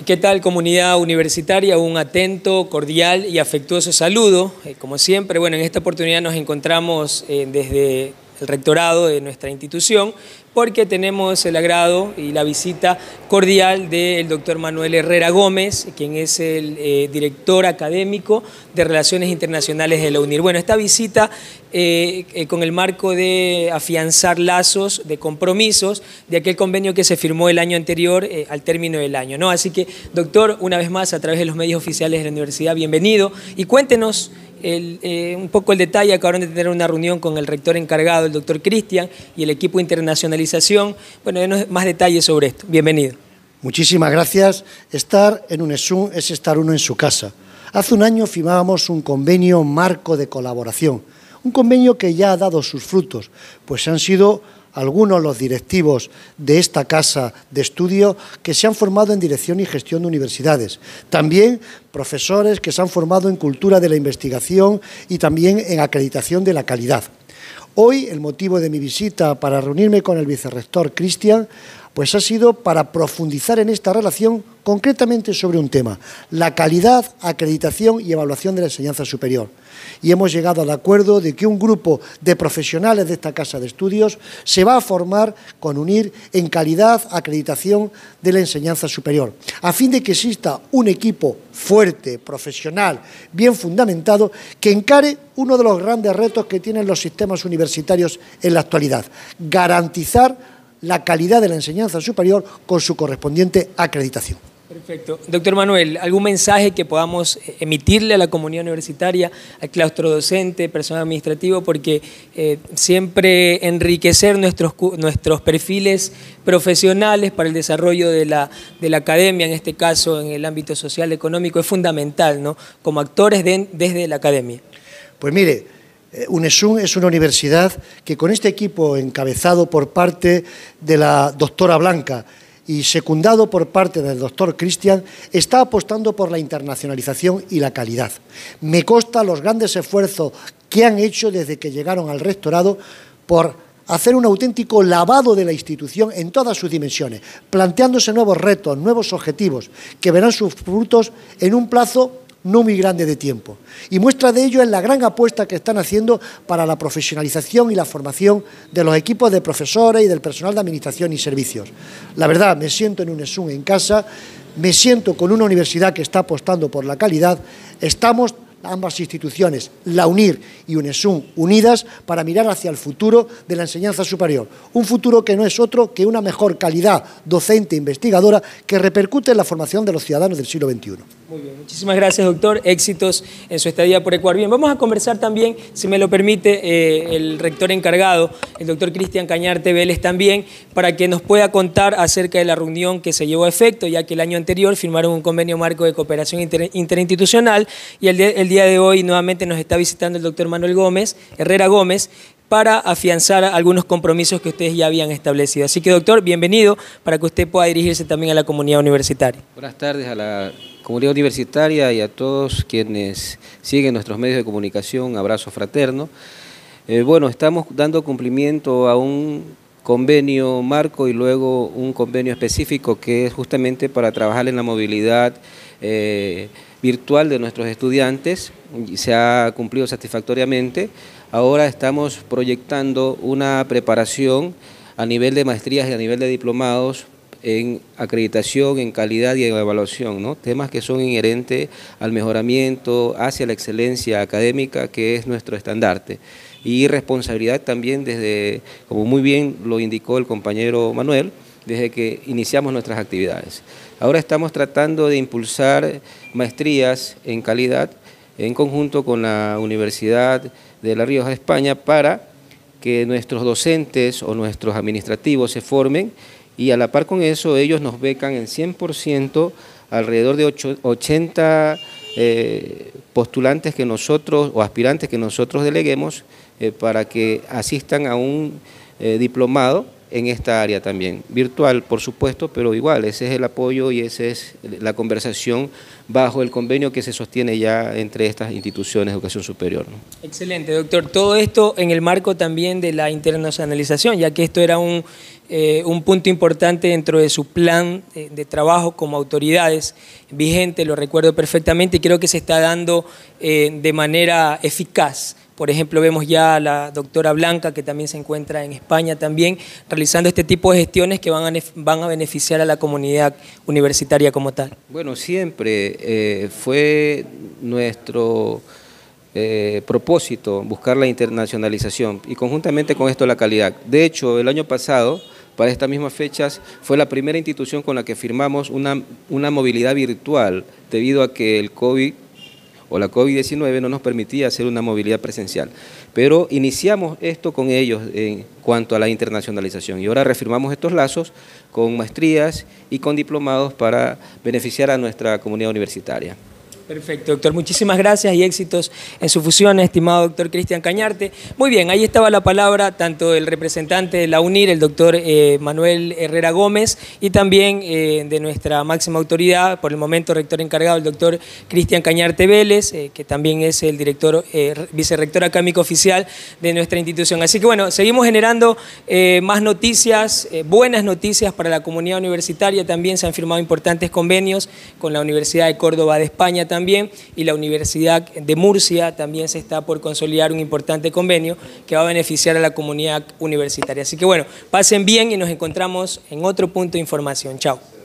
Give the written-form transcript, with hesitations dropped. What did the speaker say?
¿Qué tal, comunidad universitaria? Un atento, cordial y afectuoso saludo. Como siempre, bueno, en esta oportunidad nos encontramos desde el rectorado de nuestra institución porque tenemos el agrado y la visita cordial del doctor Manuel Herrera Gómez, quien es el director académico de Relaciones Internacionales de la UNIR. Bueno, esta visita con el marco de afianzar lazos de compromisos de aquel convenio que se firmó el año anterior al término del año, ¿no? Así que, doctor, una vez más, a través de los medios oficiales de la universidad, bienvenido y cuéntenos un poco el detalle. Acabaron de tener una reunión con el rector encargado, el doctor Cristian, y el equipo de internacionalización. Bueno, denos más detalles sobre esto. Bienvenido. Muchísimas gracias. Estar en UNESUN es estar uno en su casa. Hace un año firmábamos un convenio marco de colaboración, un convenio que ya ha dado sus frutos, pues han sido algunos los directivos de esta casa de estudio que se han formado en dirección y gestión de universidades. También profesores que se han formado en cultura de la investigación y también en acreditación de la calidad. Hoy el motivo de mi visita para reunirme con el vicerrector Cristian pues ha sido para profundizar en esta relación concretamente sobre un tema: la calidad, acreditación y evaluación de la enseñanza superior. Y hemos llegado al acuerdo de que un grupo de profesionales de esta casa de estudios se va a formar con UNIR en calidad, acreditación de la enseñanza superior, a fin de que exista un equipo fuerte, profesional, bien fundamentado, que encare uno de los grandes retos que tienen los sistemas universitarios en la actualidad: garantizar la calidad de la enseñanza superior con su correspondiente acreditación. Perfecto. Doctor Manuel, ¿algún mensaje que podamos emitirle a la comunidad universitaria, al claustro docente, personal administrativo? Porque siempre enriquecer nuestros perfiles profesionales para el desarrollo de la academia, en este caso en el ámbito social, económico, es fundamental, ¿no? Como actores desde la academia. Pues mire, UNESUN es una universidad que, con este equipo encabezado por parte de la doctora Blanca y secundado por parte del doctor Cristian, está apostando por la internacionalización y la calidad. Me consta los grandes esfuerzos que han hecho desde que llegaron al rectorado por hacer un auténtico lavado de la institución en todas sus dimensiones, planteándose nuevos retos, nuevos objetivos, que verán sus frutos en un plazo no muy grande de tiempo. Y muestra de ello es la gran apuesta que están haciendo para la profesionalización y la formación de los equipos de profesores y del personal de administración y servicios. La verdad, me siento en UNESUN en casa, me siento con una universidad que está apostando por la calidad. Estamos ambas instituciones, la UNIR y UNESUN, unidas para mirar hacia el futuro de la enseñanza superior. Un futuro que no es otro que una mejor calidad docente e investigadora que repercute en la formación de los ciudadanos del siglo XXI. Muy bien, muchísimas gracias, doctor. Éxitos en su estadía por Ecuador. Bien, vamos a conversar también, si me lo permite, el rector encargado, el doctor Cristian Cañarte Vélez también, para que nos pueda contar acerca de la reunión que se llevó a efecto, ya que el año anterior firmaron un convenio marco de cooperación interinstitucional y el día de hoy nuevamente nos está visitando el doctor Manuel Herrera Gómez, para afianzar algunos compromisos que ustedes ya habían establecido. Así que, doctor, bienvenido para que usted pueda dirigirse también a la comunidad universitaria. Buenas tardes a la comunidad universitaria y a todos quienes siguen nuestros medios de comunicación. Un abrazo fraterno. Bueno, estamos dando cumplimiento a un convenio marco y luego un convenio específico que es justamente para trabajar en la movilidad virtual de nuestros estudiantes. Se ha cumplido satisfactoriamente. Ahora estamos proyectando una preparación a nivel de maestrías y a nivel de diplomados en acreditación, en calidad y en evaluación, ¿no? Temas que son inherentes al mejoramiento hacia la excelencia académica, que es nuestro estandarte. Y responsabilidad también desde, como muy bien lo indicó el compañero Manuel, desde que iniciamos nuestras actividades. Ahora estamos tratando de impulsar maestrías en calidad en conjunto con la Universidad de La Rioja de España para que nuestros docentes o nuestros administrativos se formen y a la par con eso ellos nos becan en 100% alrededor de 80 postulantes que nosotros o aspirantes que nosotros deleguemos para que asistan a un diplomado en esta área también, virtual por supuesto, pero igual, ese es el apoyo y esa es la conversación bajo el convenio que se sostiene ya entre estas instituciones de educación superior, ¿no? Excelente, doctor. Todo esto en el marco también de la internacionalización, ya que esto era un punto importante dentro de su plan de trabajo como autoridades vigente, lo recuerdo perfectamente, y creo que se está dando de manera eficaz. Por ejemplo, vemos ya a la doctora Blanca, que también se encuentra en España también, realizando este tipo de gestiones que van a beneficiar a la comunidad universitaria como tal. Bueno, siempre fue nuestro propósito buscar la internacionalización y conjuntamente con esto la calidad. De hecho, el año pasado, para estas mismas fechas, fue la primera institución con la que firmamos una movilidad virtual debido a que el COVID o la COVID-19 no nos permitía hacer una movilidad presencial. Pero iniciamos esto con ellos en cuanto a la internacionalización y ahora reafirmamos estos lazos con maestrías y con diplomados para beneficiar a nuestra comunidad universitaria. Perfecto, doctor. Muchísimas gracias y éxitos en su fusión, estimado doctor Cristian Cañarte. Muy bien, ahí estaba la palabra tanto del representante de la UNIR, el doctor Manuel Herrera Gómez, y también de nuestra máxima autoridad, por el momento rector encargado, el doctor Cristian Cañarte Vélez, que también es el director, vicerrector académico oficial de nuestra institución. Así que bueno, seguimos generando más noticias, buenas noticias para la comunidad universitaria. También se han firmado importantes convenios con la Universidad de Córdoba de España también, y la Universidad de Murcia también se está por consolidar un importante convenio que va a beneficiar a la comunidad universitaria. Así que bueno, pasen bien y nos encontramos en otro punto de información. Chao.